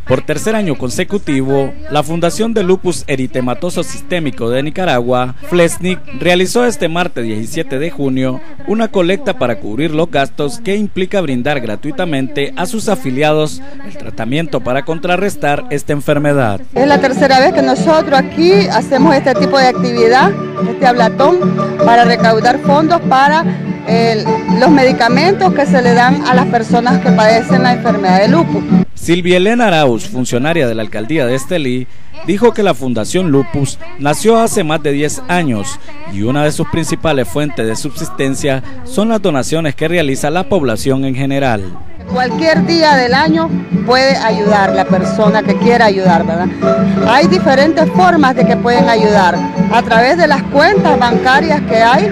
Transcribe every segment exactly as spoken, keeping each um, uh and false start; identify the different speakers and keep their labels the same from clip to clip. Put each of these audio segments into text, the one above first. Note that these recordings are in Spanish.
Speaker 1: Por tercer año consecutivo, la Fundación de Lupus Eritematoso Sistémico de Nicaragua, FLESNIC, realizó este martes diecisiete de junio una colecta para cubrir los gastos que implica brindar gratuitamente a sus afiliados el tratamiento para contrarrestar esta enfermedad.
Speaker 2: Es la tercera vez que nosotros aquí hacemos este tipo de actividad, este hablatón, para recaudar fondos para el, los medicamentos que se le dan a las personas que padecen la enfermedad de lupus.
Speaker 1: Silvia Elena Arauz, funcionaria de la alcaldía de Estelí, dijo que la Fundación Lupus nació hace más de diez años y una de sus principales fuentes de subsistencia son las donaciones que realiza la población en general.
Speaker 2: Cualquier día del año puede ayudar la persona que quiera ayudar, ¿verdad? Hay diferentes formas de que pueden ayudar, a través de las cuentas bancarias que hay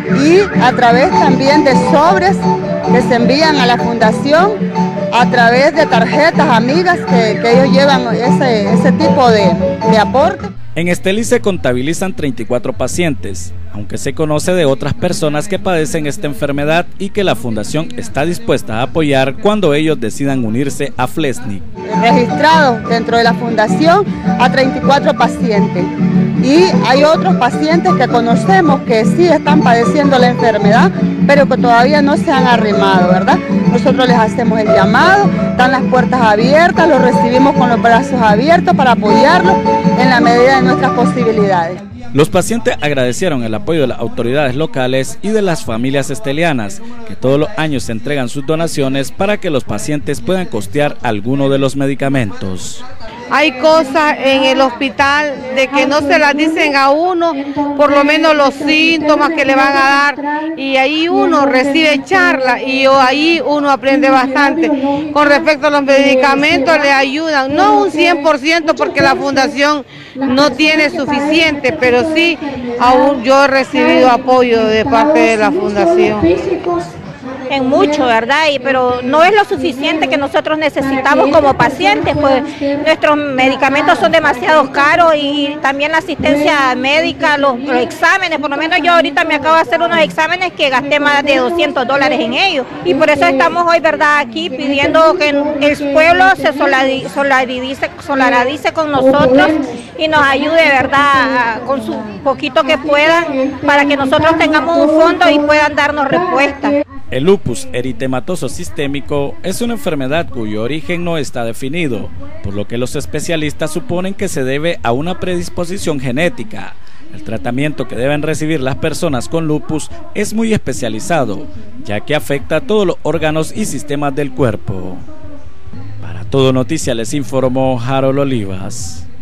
Speaker 2: y a través también de sobres que se envían a la fundación, a través de tarjetas amigas que, que ellos llevan ese, ese tipo de, de aporte.
Speaker 1: En Estelí se contabilizan treinta y cuatro pacientes, aunque se conoce de otras personas que padecen esta enfermedad y que la fundación está dispuesta a apoyar cuando ellos decidan unirse a FLESNIC.
Speaker 2: Registrados dentro de la fundación a treinta y cuatro pacientes y hay otros pacientes que conocemos que sí están padeciendo la enfermedad, pero que todavía no se han arrimado, ¿verdad? Nosotros les hacemos el llamado, están las puertas abiertas, los recibimos con los brazos abiertos para apoyarlos en la medida de nuestras posibilidades.
Speaker 1: Los pacientes agradecieron el apoyo de las autoridades locales y de las familias estelianas, que todos los años se entregan sus donaciones para que los pacientes puedan costear alguno de los medicamentos.
Speaker 3: Hay cosas en el hospital de que no se las dicen a uno, por lo menos los síntomas que le van a dar, y ahí uno recibe charla y ahí uno aprende bastante. Con respecto a los medicamentos, le ayudan, no un cien por ciento porque la fundación no tiene suficiente, pero sí aún yo he recibido apoyo de parte de la fundación.
Speaker 4: En mucho, ¿verdad? Y, pero no es lo suficiente que nosotros necesitamos como pacientes, pues nuestros medicamentos son demasiado caros y también la asistencia médica, los, los exámenes, por lo menos yo ahorita me acabo de hacer unos exámenes que gasté más de doscientos dólares en ellos y por eso estamos hoy, ¿verdad?, aquí pidiendo que el pueblo se solidarice, solidarice con nosotros y nos ayude, ¿verdad?, con su poquito que puedan para que nosotros tengamos un fondo y puedan darnos respuesta.
Speaker 1: El lupus eritematoso sistémico es una enfermedad cuyo origen no está definido, por lo que los especialistas suponen que se debe a una predisposición genética. El tratamiento que deben recibir las personas con lupus es muy especializado, ya que afecta a todos los órganos y sistemas del cuerpo. Para Todo Noticias les informó Harold Olivas.